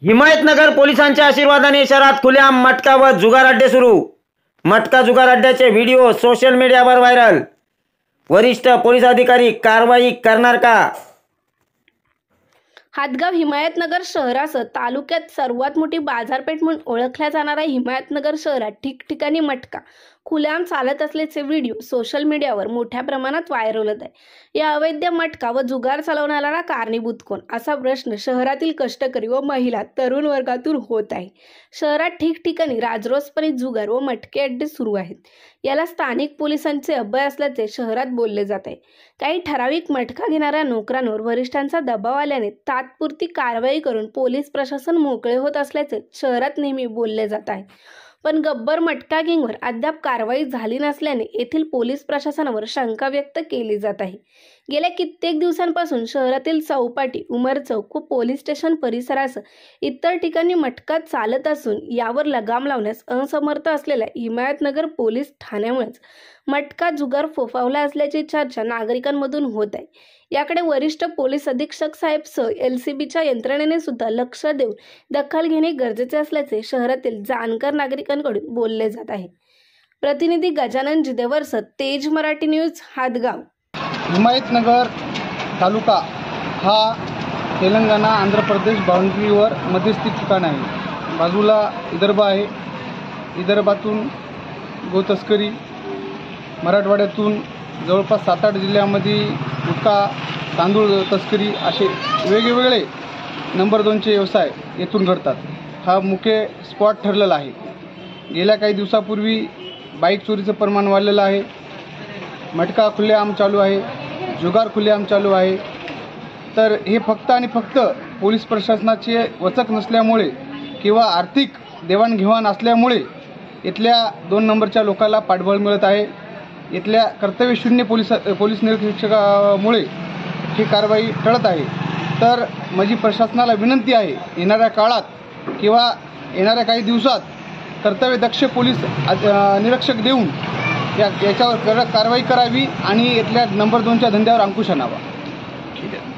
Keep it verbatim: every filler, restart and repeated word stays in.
हिमायतनगर पोलिसांच्या आशीर्वादाने शहरात खुलेआम मटका व जुगार अड्डे सुरू। मटका जुगार अड्ड्याचे व्हिडिओ सोशल मीडियावर व्हायरल। वरिष्ठ पोलीस अधिकारी कारवाई करणार का? हातगाव हिमायतनगर शहरासह तालुक्यात सर्वात मोठी बाजारपेठ म्हणून ओळखल्या जाणाऱ्या हिमायतनगर शहरात ठिकठिकाणी मटका खुलेआम चालत असल्याचे व्हिडिओ सोशल मीडियावर मोठ्या प्रमाणात व्हायरल होत आहे। या अवैध मटका व जुगार चालवणाऱ्याला कारणीभूत कोण, असा प्रश्न शहरातील कष्टकरी व महिला तरुण वर्गातून होत आहे। शहरात ठिकठिकाणी राजरोसपणे जुगार व मटके अड्डे सुरू आहेत। याला स्थानिक पोलिसांचे अभय असल्याचे शहरात बोलले जात आहे। काही ठराविक मटका घेणाऱ्या नोकरांवर वरिष्ठांचा दबाव आल्याने तात्पुरती कारवाई करून पोलीस प्रशासन मोकळे होत असल्याचे शहरात नेहमी बोलले जात आहे। पण गब्बर मटका गँगवर अद्याप कारवाई झाली नसल्याने येथील पोलीस प्रशासनावर शंका व्यक्त केली जात आहे। गेल्या कित्येक दिवसांपासून शहरातील चौपाटी, उमर चौक व पोलीस स्टेशन परिसरासह इतर ठिकाणी मटका चालत असून यावर लगाम लावण्यास असमर्थ असलेल्या हिमायतनगर पोलीस ठाण्यामुळेच मटका जुगार फोफावला असल्याची चर्चा नागरिकांमधून होत आहे। याकडे वरिष्ठ पोलीस अधीक्षक साहेब सह एल सी बीच्या यंत्रणेने सुद्धा लक्ष देऊन दखल घेणे गरजेचे असल्याचे शहरातील जाणकार नागरिकांकडून बोलले जात आहे। प्रतिनिधी गजानन जिदेवरसह तेज मराठी न्यूज हातगाव। हिमायतनगर तालुका हा तेलंगणा आंध्र प्रदेश बाउंड्रीवर मध्यस्थी ठिकाण आहे। बाजूला विदर्भ आहे। विदर्भातून गोतस्करी, मराठवाड्यातून जवळपास सात आठ जिल्ह्यामध्ये गुटखा, तांदूळ तस्करी असे वेगवेगळे नंबर दोनचे व्यवसाय येथून घडतात। हा मुख्य स्पॉट ठरलेला आहे। गेल्या काही दिवसापूर्वी बाईक चोरीचं प्रमाण वाढलेलं आहे। मटका खुलेआम चालू आहे, जुगार खुलेआम चालू आहे। तर हे फक्त आणि फक्त पोलीस प्रशासनाचे वचक नसल्यामुळे किंवा आर्थिक देवाणघेवाण असल्यामुळे इथल्या दोन नंबरच्या लोकांना पाठबळ मिळत आहे। इथल्या कर्तव्यशून्य पोलीस पोलीस निरीक्षकामुळे ही कारवाई टळत आहे। तर माझी प्रशासनाला विनंती आहे, येणाऱ्या काळात किंवा येणाऱ्या काही दिवसात कर्तव्यदक्ष पोलीस निरीक्षक देऊन या याच्यावर कारवाई करावी आणि इथल्या नंबर दोनच्या धंद्यावर अंकुश आणावा। ठीक आहे।